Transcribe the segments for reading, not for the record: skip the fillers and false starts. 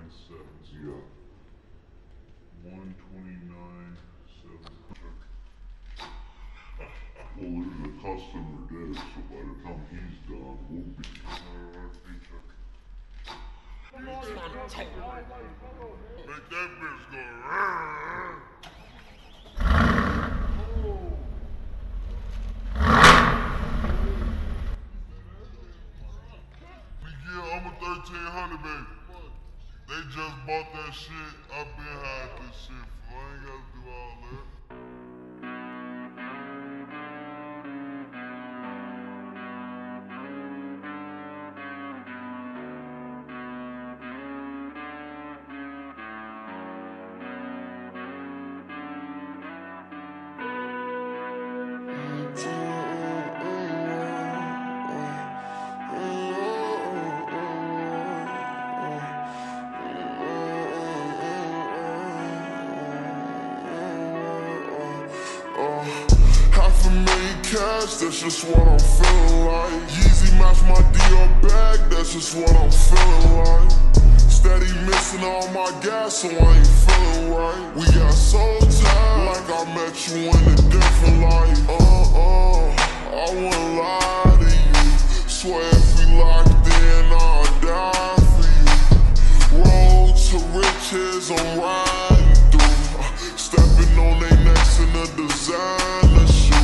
sevens, yeah. 129.7. Well, there's a customer dead, so by the time he's done, we'll be. Make that bitch go. Yeah, I'm a 1300, baby. They just bought that shit. I've been had this shit, fool. I ain't gotta do all that. $500,000 cash, that's just what I'm feeling like. Yeezy match my Dior bag, that's just what I'm feeling like. Steady missing all my gas, so I ain't feeling right. We got so tired, like I met you in a different light. I wouldn't lie to you. Swear if we locked in, I'll die for you. Road to riches, I'm riding through. Stepping on they necks in a designer shoe.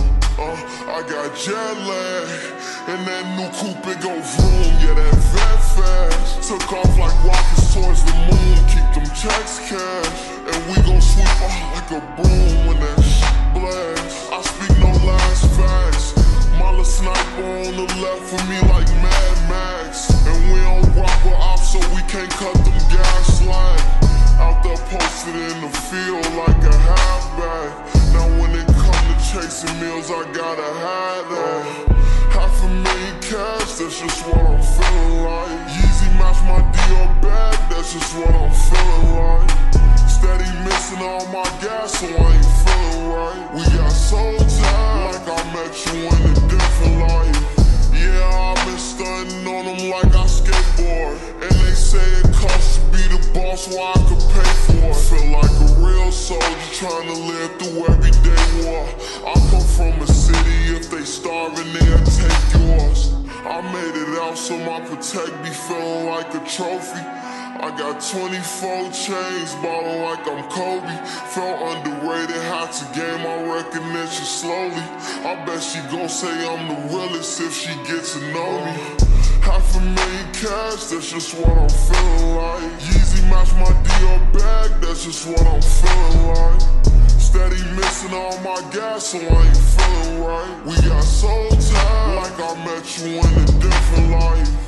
I got jet lag, and that new coupe it go vroom. Yeah, that vet fast. Took off like rockets towards the moon. Keep them checks cash, and we gon' sweep off like a broom when that shit blast. I speak no last facts. Mala sniper on the left for me like Mad Max, and we don't rock with ops, so we can't cut them gas slack. Out there posted in the field like a halfback. Now when it come to chasing meals, I gotta hide that. $500,000 cash, that's just what I'm feeling like. Yeezy match my Dior bag, that's just what I'm feeling like. Steady missing all my gas, so I ain't feeling right. We got so tired, like I met you in a different life. Yeah, I've been stunting on them like I skateboard, and they say it costs to be the boss, why I could pay for it. Feel like a real soldier trying to live through everyday war. I come from a city, if they starving, they'll take yours. I made it out, so my Protect be feeling like a trophy. I got 24 chains, ballin' like I'm Kobe. Felt underrated, had to gain my recognition slowly. I bet she gon' say I'm the realest if she gets to know me. $500,000 cash, that's just what I'm feeling like. Yeezy match my Dior bag, that's just what I'm feeling like. Steady missing all my gas, so I ain't feeling right. We got so tired, like I met you in a different life.